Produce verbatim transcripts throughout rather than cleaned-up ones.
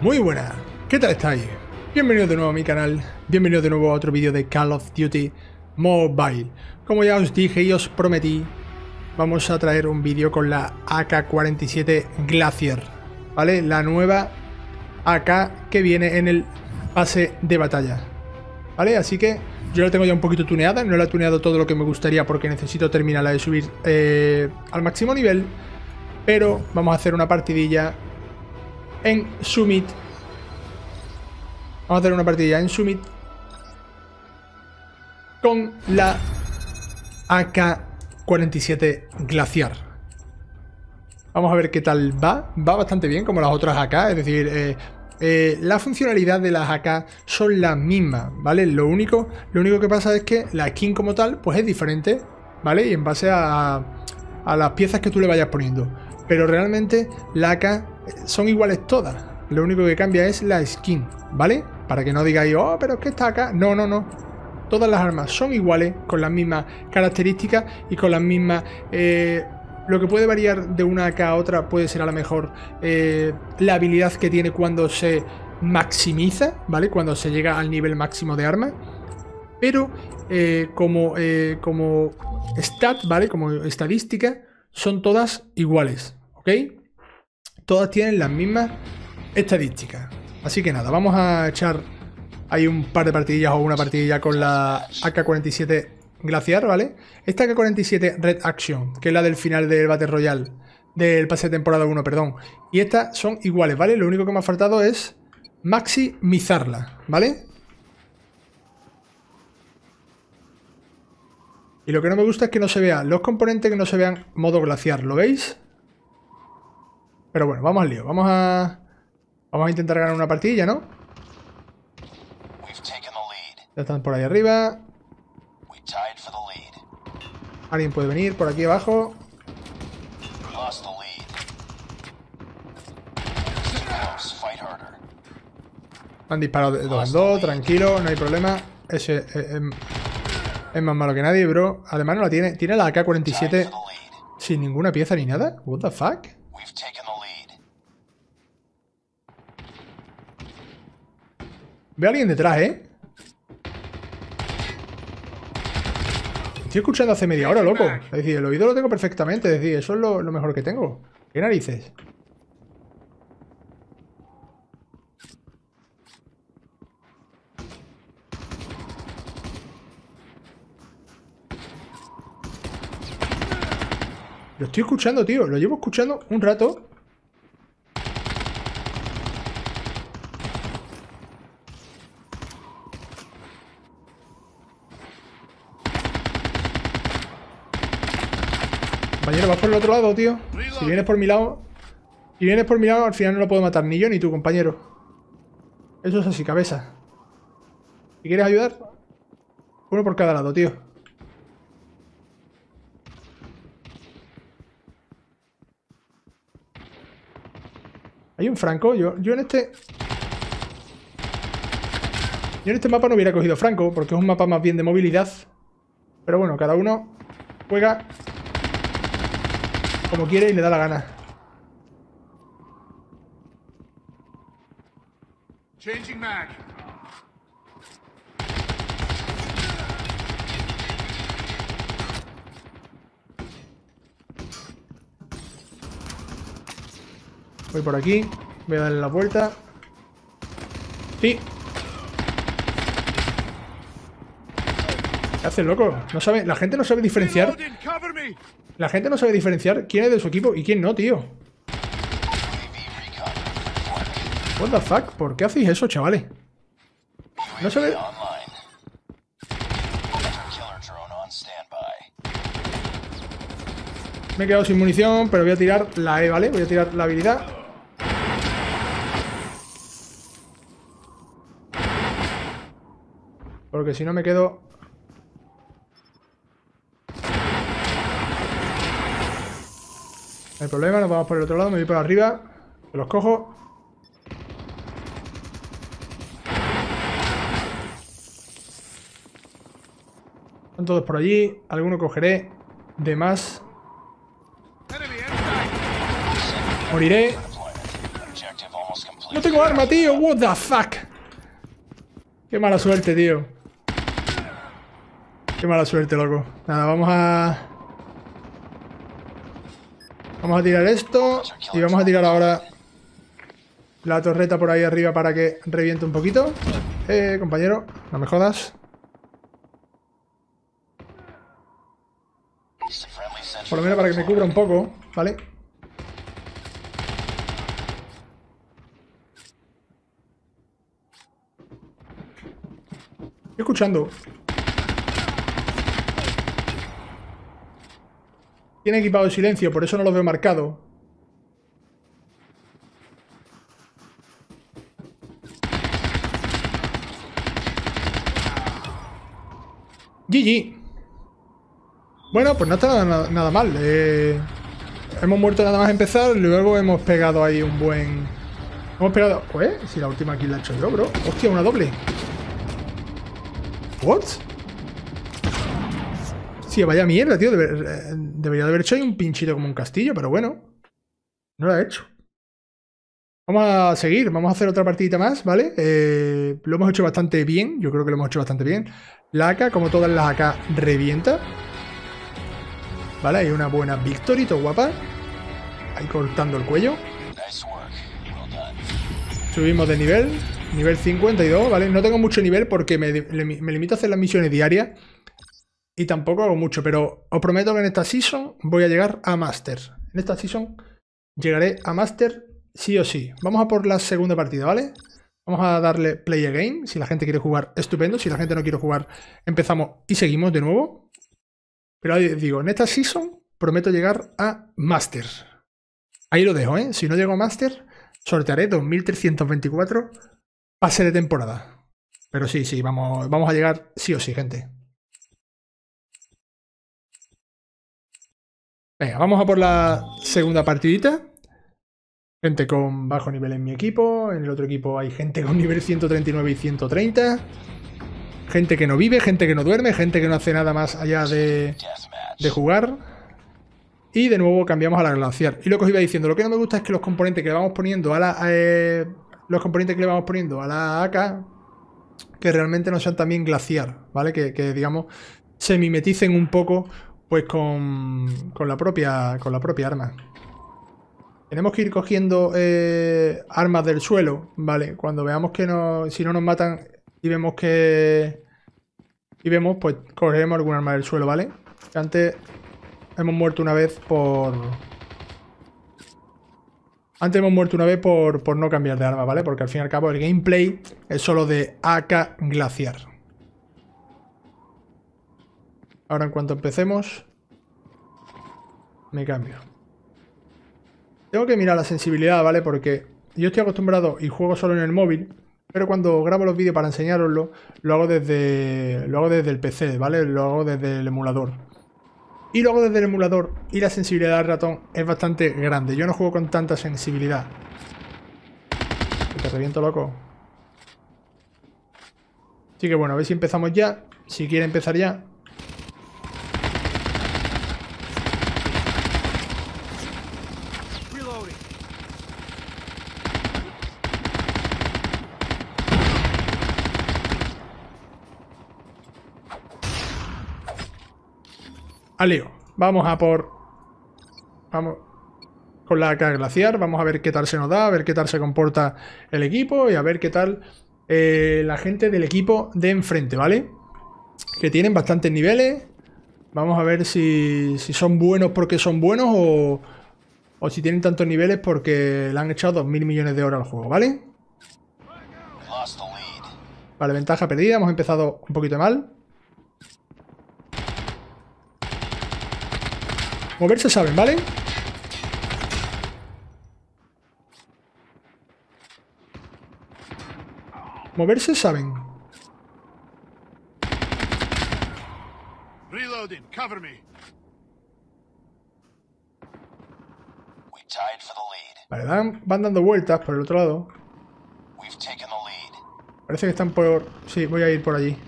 Muy buenas, ¿qué tal estáis? Bienvenidos de nuevo a mi canal, bienvenidos de nuevo a otro vídeo de Call of Duty Mobile. Como ya os dije y os prometí, vamos a traer un vídeo con la A K cuarenta y siete Glacier, ¿vale? La nueva A K que viene en el pase de batalla, ¿vale? Así que yo la tengo ya un poquito tuneada, no la he tuneado todo lo que me gustaría porque necesito terminarla de subir eh, al máximo nivel, pero vamos a hacer una partidilla en Summit. Vamos a hacer una partida en Summit con la A K cuarenta y siete Glacier. Vamos a ver qué tal va. Va bastante bien como las otras A K, es decir, eh, eh, la funcionalidad de las A K son las mismas, ¿vale? Lo único, lo único que pasa es que la skin como tal pues es diferente, ¿vale? Y en base a, a las piezas que tú le vayas poniendo. Pero realmente la A K son iguales todas. Lo único que cambia es la skin, ¿vale? Para que no digáis, oh, pero es que esta A K... No, no, no. Todas las armas son iguales, con las mismas características y con las mismas... Eh, lo que puede variar de una A K a otra puede ser a lo mejor eh, la habilidad que tiene cuando se maximiza, ¿vale? Cuando se llega al nivel máximo de arma. Pero eh, como, eh, como stat, ¿vale? Como estadística, son todas iguales, ¿ok? Todas tienen las mismas estadísticas. Así que nada, vamos a echar ahí un par de partidillas o una partidilla con la A K cuarenta y siete Glacier, ¿vale? Esta A K cuarenta y siete Red Action, que es la del final del Battle Royale, del pase de temporada uno, perdón. Y estas son iguales, ¿vale? Lo único que me ha faltado es maximizarla, ¿vale? Y lo que no me gusta es que no se vean los componentes, que no se vean modo glaciar, ¿lo veis? Pero bueno, vamos al lío, vamos a... Vamos a intentar ganar una partida, ¿no? Ya están por ahí arriba. Alguien puede venir por aquí abajo. Han disparado de dos en dos, tranquilo, no hay problema. Ese es, es, es más malo que nadie, bro. Además no la tiene. Tiene la A K cuarenta y siete sin ninguna pieza ni nada. What the fuck? Veo a alguien detrás, ¿eh? Estoy escuchando hace media hora, loco. Es decir, el oído lo tengo perfectamente. Es decir, eso es lo, lo mejor que tengo. ¿Qué narices? Lo estoy escuchando, tío. Lo llevo escuchando un rato. Compañero, vas por el otro lado, tío. Si vienes por mi lado... Si vienes por mi lado, al final no lo puedo matar ni yo ni tú, compañero. Eso es así, cabeza. Si quieres ayudar, uno por cada lado, tío. Hay un Franco. Yo, yo en este... Yo en este mapa no hubiera cogido Franco, porque es un mapa más bien de movilidad. Pero bueno, cada uno juega como quiere y le da la gana. Changing mag. Voy por aquí, voy a darle la vuelta. Sí. ¿Qué haces, loco? No sabe, la gente no sabe diferenciar. La gente no sabe diferenciar quién es de su equipo y quién no, tío. What the fuck? ¿Por qué hacéis eso, chavales? No se ve... Me he quedado sin munición, pero voy a tirar la E, ¿vale? Voy a tirar la habilidad. Porque si no me quedo... No hay problema, nos vamos por el otro lado, me voy por arriba. Me los cojo. Están todos por allí. Alguno cogeré de más. Moriré. No tengo arma, tío. What the fuck. Qué mala suerte, tío. Qué mala suerte, loco. Nada, vamos a... Vamos a tirar esto. Y vamos a tirar ahora la torreta por ahí arriba para que reviente un poquito. Eh, compañero, no me jodas. Por lo menos para que me cubra un poco, ¿vale? Estoy escuchando. Tiene equipado silencio, por eso no lo veo marcado. G G. Bueno, pues no está nada, nada mal. Eh, hemos muerto nada más empezar, luego hemos pegado ahí un buen... Hemos pegado... Pues, si la última kill la he hecho yo, bro. Hostia, una doble. ¿What? Sí, vaya mierda, tío. Deber, debería de haber hecho ahí un pinchito como un castillo, pero bueno. No lo he hecho. Vamos a seguir, vamos a hacer otra partidita más, ¿vale? Eh, lo hemos hecho bastante bien, yo creo que lo hemos hecho bastante bien. La A K, como todas las A K, revienta. Vale, hay una buena victory, todo guapa. Ahí cortando el cuello. Subimos de nivel, nivel cincuenta y dos, ¿vale? No tengo mucho nivel porque me, me limito a hacer las misiones diarias. Y tampoco hago mucho, pero os prometo que en esta season voy a llegar a Master. En esta season llegaré a Master sí o sí. Vamos a por la segunda partida, ¿vale? Vamos a darle play again. Si la gente quiere jugar, estupendo. Si la gente no quiere jugar, empezamos y seguimos de nuevo. Pero ahí digo, en esta season prometo llegar a Master. Ahí lo dejo, ¿eh? Si no llego a Master, sortearé dos mil trescientos veinticuatro pase de temporada. Pero sí, sí, vamos, vamos a llegar sí o sí, gente. Venga, vamos a por la segunda partidita. Gente con bajo nivel en mi equipo. En el otro equipo hay gente con nivel ciento treinta y nueve y ciento treinta. Gente que no vive, gente que no duerme, gente que no hace nada más allá de, de jugar. Y de nuevo cambiamos a la glaciar. Y lo que os iba diciendo, lo que no me gusta es que los componentes que le vamos poniendo a la... Eh, los componentes que le vamos poniendo a la A K, que realmente no sean también glaciar, ¿vale? Que, que digamos, se mimeticen un poco... Pues con, con, la propia, con la propia arma. Tenemos que ir cogiendo eh, armas del suelo, ¿vale? Cuando veamos que no, si no nos matan y vemos que... Y vemos, pues cogeremos algún arma del suelo, ¿vale? Antes hemos muerto una vez por... Antes hemos muerto una vez por, por no cambiar de arma, ¿vale? Porque al fin y al cabo el gameplay es solo de A K glaciar. Ahora en cuanto empecemos, me cambio. Tengo que mirar la sensibilidad, ¿vale? Porque yo estoy acostumbrado y juego solo en el móvil, pero cuando grabo los vídeos para enseñaroslo, lo hago desde, lo hago desde el P C, ¿vale? Lo hago desde el emulador. Y lo hago desde el emulador y la sensibilidad del ratón es bastante grande. Yo no juego con tanta sensibilidad. Te reviento, loco. Así que bueno, a ver si empezamos ya. Si quiere empezar ya. Al lío. Vamos a por... Vamos con la A K glaciar. Vamos a ver qué tal se nos da, a ver qué tal se comporta el equipo y a ver qué tal eh, la gente del equipo de enfrente, ¿vale? Que tienen bastantes niveles. Vamos a ver si, si son buenos porque son buenos o, o si tienen tantos niveles porque le han echado dos mil millones de horas al juego, ¿vale? Vale, ventaja perdida. Hemos empezado un poquito mal. Moverse saben, ¿vale? Moverse saben. Reloading, cover me. Vale, dan, van dando vueltas por el otro lado. Parece que están por... Sí, voy a ir por allí.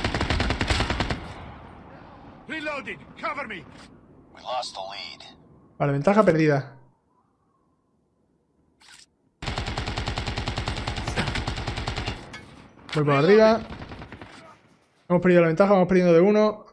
Reloading, cover me. We lost the lead. Vale, ventaja perdida. Voy por arriba. Hemos perdido la ventaja, vamos perdiendo de uno.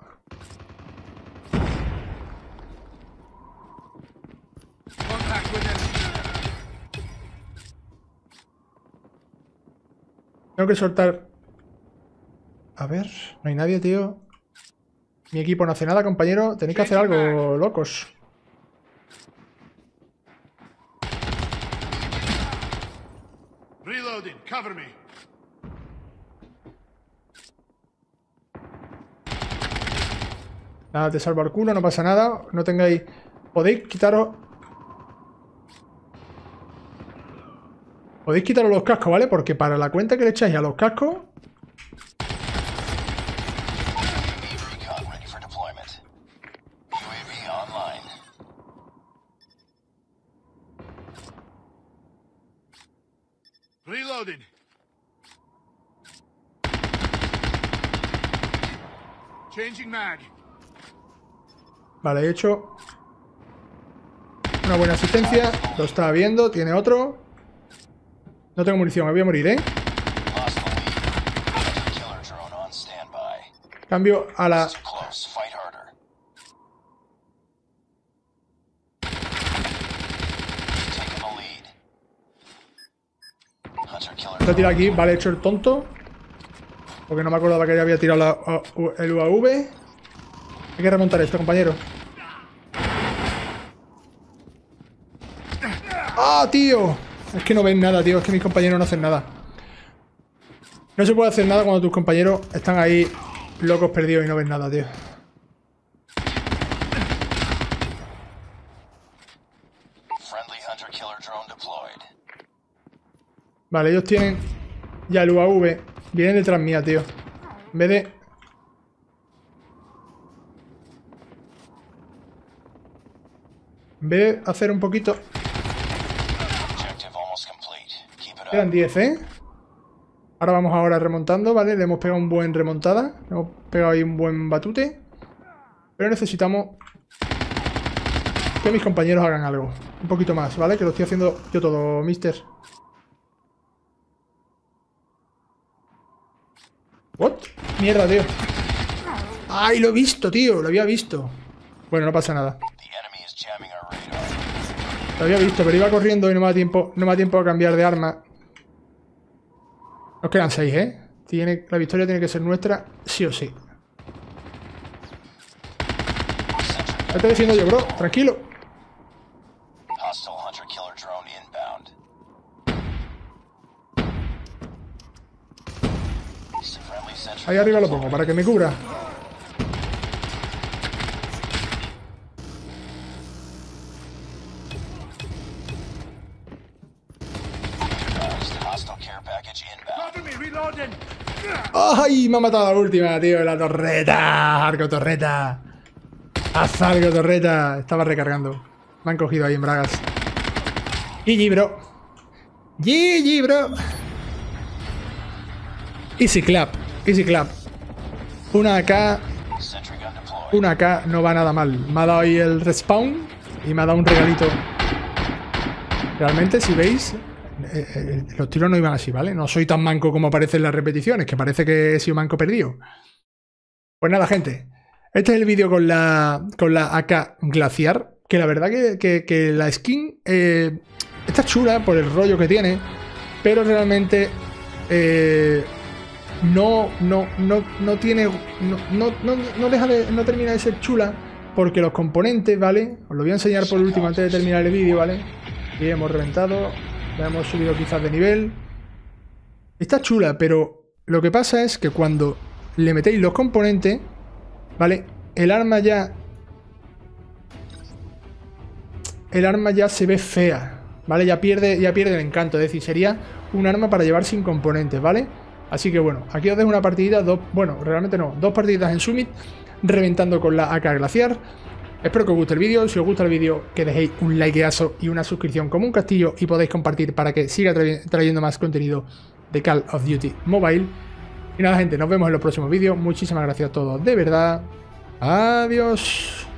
Tengo que soltar... A ver, no hay nadie, tío. Mi equipo no hace nada, compañero. Tenéis que hacer algo, locos. Reloading, cover me. Nada, te salvo el culo, no pasa nada. No tengáis... Podéis quitaros... Podéis quitaros los cascos, ¿vale? Porque para la cuenta que le echáis a los cascos... Reloading. Changing mag. Vale, he hecho una buena asistencia. Lo estaba viendo, tiene otro. No tengo munición, me voy a morir, ¿eh? Cambio a la... Se ha tirado aquí, vale, he hecho el tonto. Porque no me acordaba que ya había tirado la, el U A V. Hay que remontar esto, compañero. ¡Ah, tío! Es que no ven nada, tío. Es que mis compañeros no hacen nada. No se puede hacer nada cuando tus compañeros están ahí locos perdidos y no ven nada, tío. Vale, ellos tienen ya el U A V. Vienen detrás mía, tío. En vez de... En vez de hacer un poquito... Quedan diez, ¿eh? Ahora vamos ahora remontando, ¿vale? Le hemos pegado un buen remontada. Le hemos pegado ahí un buen batute. Pero necesitamos que mis compañeros hagan algo. Un poquito más, ¿vale? Que lo estoy haciendo yo todo, mister. ¿What? Mierda, tío. ¡Ay, lo he visto, tío! Lo había visto. Bueno, no pasa nada. Lo había visto, pero iba corriendo y no me da tiempo, no me da tiempo a cambiar de arma. Nos quedan seis, ¿eh? Tiene, la victoria tiene que ser nuestra, sí o sí. ¿Qué estoy diciendo yo, bro? Tranquilo. Ahí arriba lo pongo, para que me cubra. ¡Ay! Me ha matado la última, tío. La torreta. Arco torreta. Haz algo, torreta. Estaba recargando. Me han cogido ahí en bragas. G G, bro. G G, bro. Easy clap. Easy clap. Una A K. Una A K no va nada mal. Me ha dado ahí el respawn. Y me ha dado un regalito. Realmente, si veis... Eh, eh, los tiros no iban así, ¿vale? No soy tan manco como parece en las repeticiones, que parece que he sido manco perdido. Pues nada, gente. Este es el vídeo con la, con la A K Glaciar. Que la verdad que, que, que la skin eh, está chula por el rollo que tiene. Pero realmente eh, no, no, no, no tiene... No, no, no, no deja de... No termina de ser chula. Porque los componentes, ¿vale? Os lo voy a enseñar por último antes de terminar el vídeo, ¿vale? Y hemos reventado... Ya hemos subido quizás de nivel. Está chula, pero lo que pasa es que cuando le metéis los componentes, ¿vale? El arma ya... El arma ya se ve fea, ¿vale? Ya pierde, ya pierde el encanto. Es decir, sería un arma para llevar sin componentes, ¿vale? Así que bueno, aquí os dejo una partidita, dos... Bueno, realmente no, dos partiditas en Summit, reventando con la A K Glaciar. Espero que os guste el vídeo. Si os gusta el vídeo, que dejéis un likeazo y una suscripción como un castillo y podéis compartir para que siga tra trayendo más contenido de Call of Duty Mobile. Y nada, gente, nos vemos en los próximos vídeos. Muchísimas gracias a todos, de verdad. Adiós.